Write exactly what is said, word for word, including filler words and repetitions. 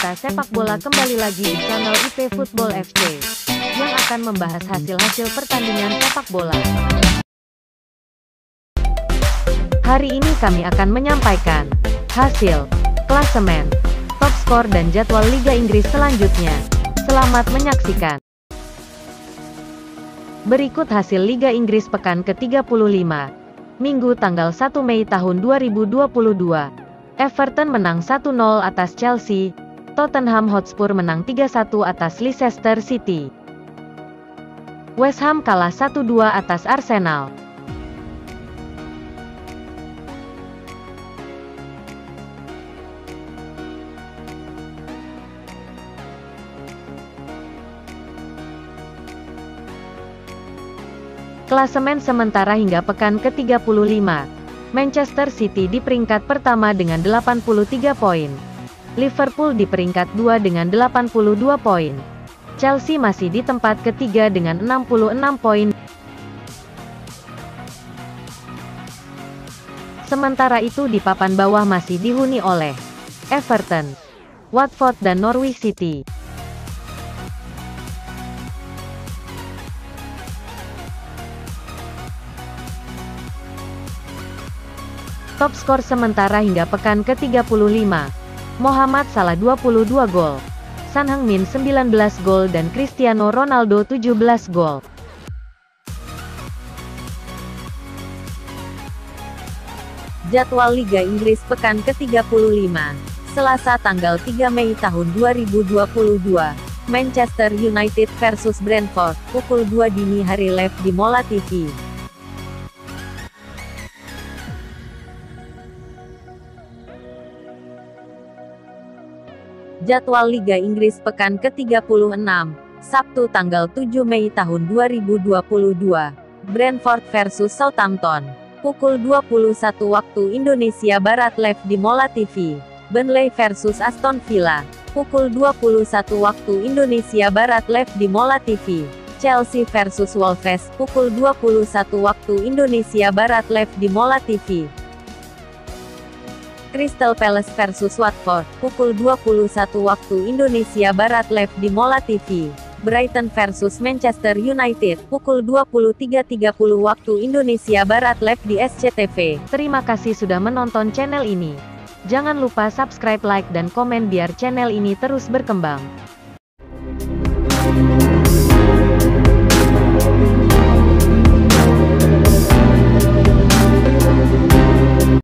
berita sepak bola kembali lagi di channel I P Football F C, yang akan membahas hasil-hasil pertandingan sepak bola. Hari ini kami akan menyampaikan hasil, klasemen, top skor dan jadwal Liga Inggris selanjutnya. Selamat menyaksikan. Berikut hasil Liga Inggris pekan ke tiga puluh lima, Minggu tanggal satu Mei tahun dua ribu dua puluh dua. Everton menang satu nol atas Chelsea, Tottenham Hotspur menang tiga satu atas Leicester City. West Ham kalah satu dua atas Arsenal. Klasemen sementara hingga pekan ke tiga puluh lima. Manchester City di peringkat pertama dengan delapan puluh tiga poin. Liverpool di peringkat dua dengan delapan puluh dua poin. Chelsea masih di tempat ketiga dengan enam puluh enam poin. Sementara itu di papan bawah masih dihuni oleh Everton, Watford dan Norwich City. Top skor sementara hingga pekan ke tiga puluh lima. Mohamed Salah dua puluh dua gol, Son Heung-min sembilan belas gol dan Cristiano Ronaldo tujuh belas gol. Jadwal Liga Inggris pekan ke tiga puluh lima. Selasa tanggal tiga Mei tahun dua ribu dua puluh dua. Manchester United versus Brentford, pukul dua dini hari live di Mola T V. Jadwal Liga Inggris pekan ke tiga puluh enam, Sabtu tanggal tujuh Mei tahun dua ribu dua puluh dua. Brentford versus Southampton, pukul dua puluh satu waktu Indonesia Barat live di Mola T V. Burnley versus Aston Villa, pukul dua puluh satu waktu Indonesia Barat live di Mola T V. Chelsea versus Wolves, pukul dua puluh satu waktu Indonesia Barat live di Mola T V. Crystal Palace versus Watford, pukul dua puluh satu waktu Indonesia Barat live di Mola T V. Brighton versus Manchester United, pukul dua puluh tiga tiga puluh waktu Indonesia Barat live di S C T V. Terima kasih sudah menonton channel ini. Jangan lupa subscribe, like dan komen biar channel ini terus berkembang.